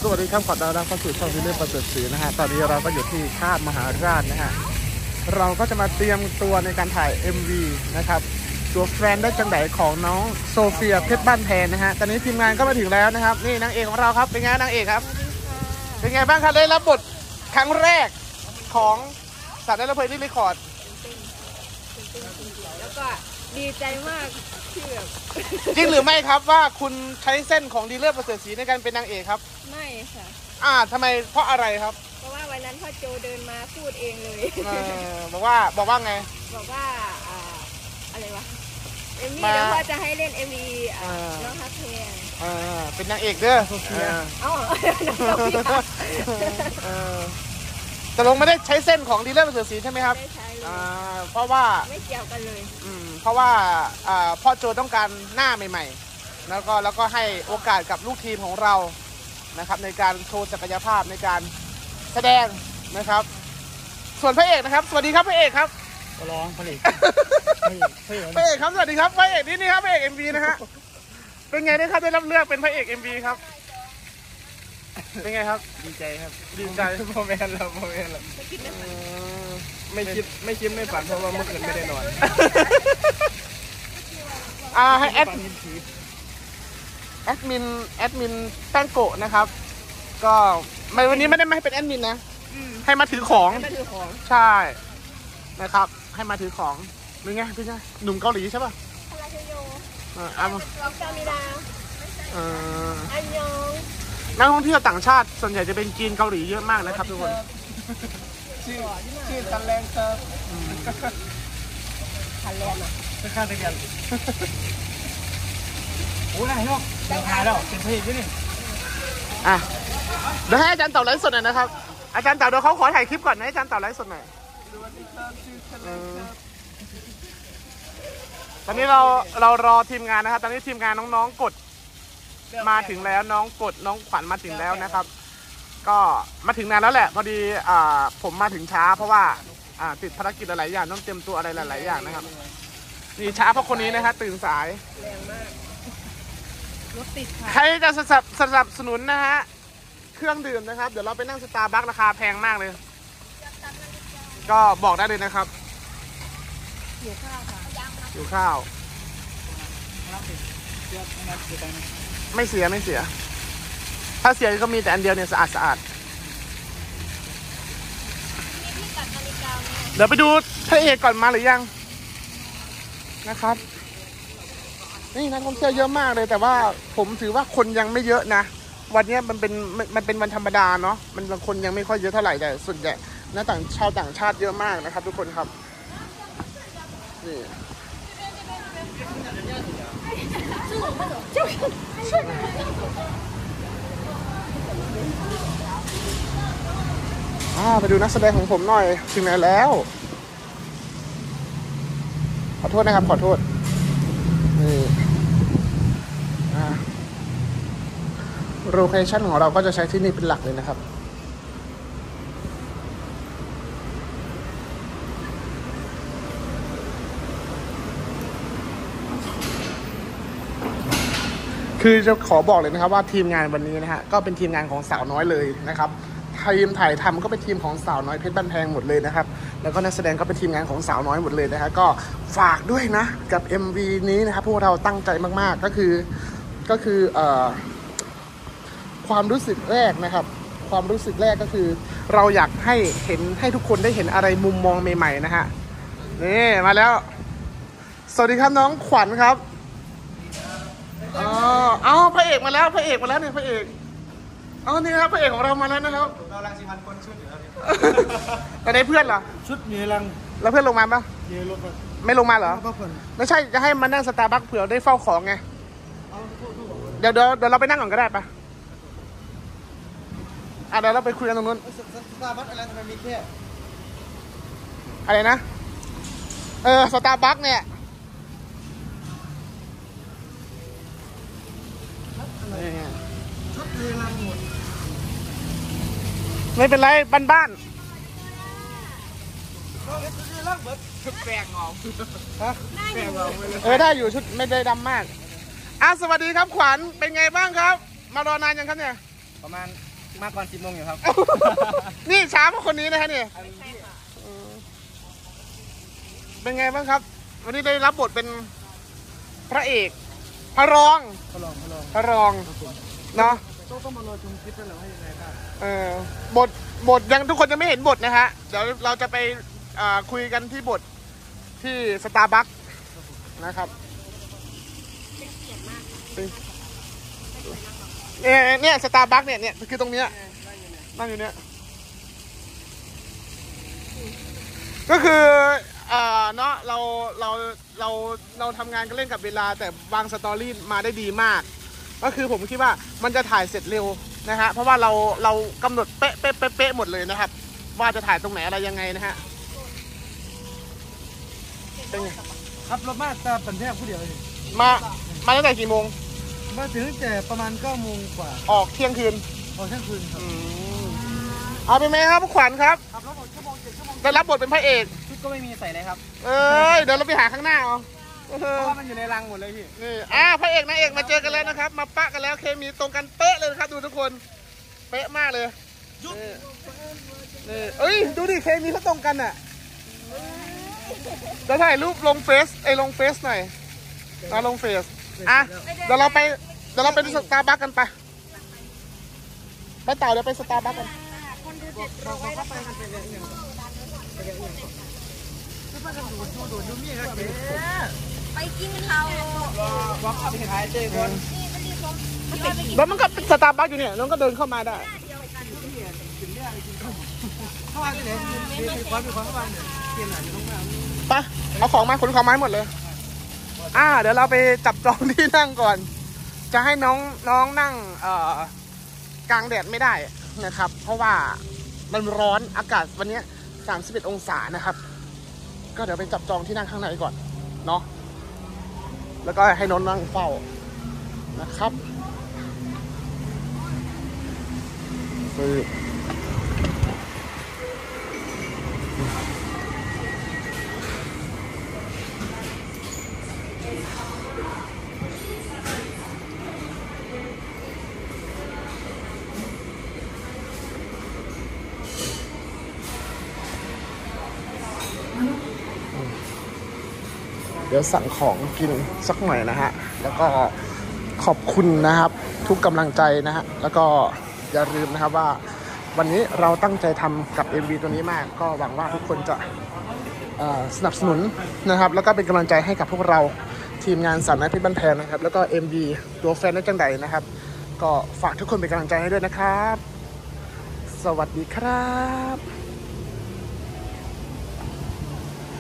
สวัสดีครับขอต้อนรับเข้าสู่ช่องวิลเลียมประเสริฐศรีนะฮะตอนนี้เราก็อยู่ที่ท่ามหาราชนะฮะเราก็จะมาเตรียมตัวในการถ่าย MV นะครับตัวแฟนได้จังไหนของน้องโซเฟียเพชรบ้านแพนนะฮะตอนนี้ทีมงานก็มาถึงแล้วนะครับนี่นางเอกของเราครับเป็นไงนางเอกครับเป็นไงบ้างครับได้รับบทครั้งแรกของสัตว์ได้รับเพลงที่รีคอร์ดแล้วก็ดีใจมากที่แบบจริงหรือไม่ครับว่าคุณใช้เส้นของดีเลือดประเสริฐศรีในการเป็นนางเอกครับไม่ค่ะทำไมเพราะอะไรครับเพราะว่าวันนั้นพ่อโจเดินมาพูดเองเลยบอกว่าไงบอกว่าอะไรวะเอมี่แล้วพ่อจะให้เล่นMVน้องฮักเพลงเป็นนางเอกเด้อโซเฟียแต่ลงไม่ได้ใช้เส้นของดีเลือดประเสริฐศรีใช่ไหมครับไม่ใช่เพราะว่าไม่เกี่ยวกันเลยเพราะว่าพ่อโจต้องการหน้าใหม่ๆแล้วก็ให้โอกาสกับลูกทีมของเรานะครับในการโชว์ศักยภาพในการแสดงนะครับส่วนพระเอกนะครับสวัสดีครับพระเอกครับร้องพระเอกพระเอกครับสวัสดีครับพระเอกนี่ครับพระเอก MV นะฮะเป็นไงได้ครับได้รับเลือกเป็นพระเอก MV ครับเป็นไงครับดีใจครับดีใจพ่อแม่เราไม่คิดไม่ฝันเพราะว่าเมื่อคืนไม่ได้นอนให้แอดมินแป้งโกะนะครับก็วันนี้ไม่ได้มาให้เป็นแอดมินนะให้มาถือของใช่นะครับให้มาถือของเป็นไงหนุ่มเกาหลีใช่ป่ะพลาเชโยอาจามิดาอันยองนักท่องเที่ยวต่างชาติส่วนใหญ่จะเป็นจีนเกาหลีเยอะมากนะครับทุกคนชื่อทันแรงครับทันแรงข้างกันโอ้ยเนาะถ่ายแล้วเป็นเพลงด้วยนี่เดี๋ยวให้อาจารย์ต่อไลฟ์สดหน่อยนะครับอาจารย์ต่อเดี๋ยวเขาขอถ่ายคลิปก่อนนะอาจารย์ต่อไลฟ์สดหน่อยตอนนี้เรารอทีมงานนะครับตอนนี้ทีมงานน้องๆกดมาถึงแล้วน้องกดน้องขวัญมาถึงแล้วนะครับก็มาถึงนานแล้วแหละพอดีผมมาถึงช้าเพราะว่าติดภารกิจหลายอย่างต้องเตรียมตัวอะไรหลายๆอย่างนะครับนี่ช้าเพราะคนนี้นะครับตื่นสายแรงมากรถติดค่ะใครจะสนับสนุนนะฮะเครื่องดื่มนะครับเดี๋ยวเราไปนั่งสตาร์บัคราคาแพงมากเลยก็บอกได้เลยนะครับอยู่ข้าวค่ะอยู่ข้าวไม่เสียถ้าเสียก็มีแต่อันเดียวเนี่ยสะอาดเดี๋ยวไปดูพระเอกก่อนมาหรือยังนะครับนี่นักท่องเที่ยวเยอะมากเลยแต่ว่าผมถือว่าคนยังไม่เยอะนะวันนี้มันเป็นวันธรรมดาเนาะมันคนยังไม่ค่อยเยอะเท่าไหร่แต่ส่วนใหญ่ชาวต่างชาติเยอะมากนะครับทุกคนครับนี่ไปดูนักแสดงของผมหน่อยถึงไหนแล้วขอโทษนะครับขอโทษนี่โลเคชั่นของเราก็จะใช้ที่นี่เป็นหลักเลยนะครับคือจะขอบอกเลยนะครับว่าทีมงานวันนี้นะฮะก็เป็นทีมงานของสาวน้อยเลยนะครับทีมถ่ายทำก็เป็นทีมของสาวน้อยเพชรบ้านแพงหมดเลยนะครับแล้วก็นักแสดงก็เป็นทีมงานของสาวน้อยหมดเลยนะฮะก็ฝากด้วยนะกับ MV นี้นะครับพวกเราตั้งใจมากๆก็คือความรู้สึกแรกนะครับความรู้สึกแรกก็คือเราอยากให้ทุกคนได้เห็นอะไรมุมมองใหม่ๆนะฮะนี่มาแล้วสวัสดีครับน้องขวัญครับพระเอกมาแล้วเนี่ยพระเอกนี่ครับพระเอกของเรามาแล้วนะครับเราลังสิพันคนชุดอยู่แล้วเนี่ยแต่ได้เพื่อนเหรอชุดมีลังแล้วเพื่อนลงมาปะไม่ลงมาเหรอไม่ใช่จะให้มานั่งสตาร์บัคเผื่อได้เฝ้าของไงเดี๋ยวเราไปนั่งก่อนก็ได้ปะเดี๋ยวเราไปคุยกันตรงนู้นสตาร์บัคอะไรทำไมมีแค่อะไรนะสตาร์บัคเนี่ยชุดมีลังหมดไม่เป็นไรบ้านชุดแปลงออกแปลงออกได้อยู่ชุดไม่ได้ดำมากสวัสดีครับขวัญเป็นไงบ้างครับมารอนานยังครับเนี่ยประมาณมาก่อน10 โมงอยู่ครับนี่ช้ากว่าคนนี้นะฮะเนี่ยไม่ใช่ค่ะเป็นไงบ้างครับ วันนี้ได้รับบทเป็นพระเอกพระรองมาลองพระรองเนาะต้องมารอชมคลิปกันเหรอว่ายังไงบ้างบทยังทุกคนยังไม่เห็นบทนะฮะเดี๋ยวเราจะไปคุยกันที่บทที่สตาร์บัคนะครับเนี่ยสตาร์บัคเนี่ยคือตรงเนี้ยนั่งอยู่เนี่ยก็คือเนาะเราทำงานก็เล่นกับเวลาแต่บางสตอรี่มาได้ดีมาก ก็คือผมคิดว่ามันจะถ่ายเสร็จเร็วนะฮะเพราะว่าเรากำหนดเป๊ะหมดเลยนะครับว่าจะถ่ายตรงไหนอะไรยังไงนะฮะเป็นไงครับรถมาตาปันแทบผู้เดียวเลยมาตั้งแต่กี่โมงมาถึงตั้งแต่ประมาณ9 โมงกว่าออกเที่ยงคืนออกเที่ยงคืนครับเอาไปไหมครับขวัญครับครับแล้ว1 ชั่วโมง 7 ชั่วโมงได้รับบทเป็นพระเอกชุดก็ไม่มีใส่เลยครับเอ้ยเดี๋ยวเราไปหาข้างหน้าเอาเพราะว่ามันอยู่ในรังหมดเลยพี่นี่พระเอกนางเอกมาเจอกันแล้วนะครับ มาปะกันแล้วเคมีตรงกันเป๊ะเลยนะครับดูทุกคนเป๊ะมากเลยนี่เอ้ยดูดิเคมีเขาตรงกันอ่ะจะถ่ายรูปลงเฟซลงเฟซหน่อยลงเฟซเดี๋ยวเราไปสตาร์บัคกันไปเต่าเดี๋ยวไปสตาร์บัคกันคนดู700แล้วค่ะไปกินเขาบอกขับไปถ่ายเจอคนนี่มันรีบลงยอดไปกินแล้วมันก็สตาร์บัคอยู่เนี่ยน้องก็เดินเข้ามาได้เข้ามาที่ไหนมีความเข้ามาเนี่ยเกียร์ไหนจะต้องมาไปเอาของมาขนของมาให้หมดเลยเดี๋ยวเราไปจับจองที่นั่งก่อน จะให้น้องนั่งกลางแดดไม่ได้นะครับ เพราะว่ามันร้อนอากาศวันนี้31 องศานะครับ ก็เดี๋ยวไปจับจองที่นั่งข้างในก่อนเนาะแล้วก็ให้น้องนั่งเฝ้านะครับเดี๋ยวสั่งของกินสักหน่อยนะฮะแล้วก็ขอบคุณนะครับทุกกำลังใจนะฮะแล้วก็อย่าลืมนะครับว่าวันนี้เราตั้งใจทำกับ MV ตัวนี้มากก็หวังว่าทุกคนจะสนับสนุนนะครับแล้วก็เป็นกำลังใจให้กับพวกเราทีมงานสามนักพิบันแพนนะครับแล้วก็ MV ตัวแฟนได้จังใดนะครับก็ฝากทุกคนเป็นกำลังใจให้ด้วยนะครับสวัสดีครับ